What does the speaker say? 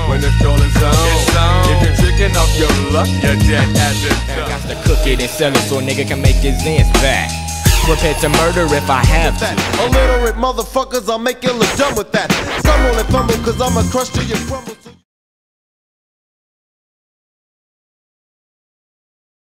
when it's all in zone. If you're tricking off your luck, you're dead as it I got to cook it and sell it so a nigga can make his ends back. Prepared to murder if I have to. Illiterate motherfuckers, I'll make you look dumb with that. Some only fumble cause I'm a crush till you crumble.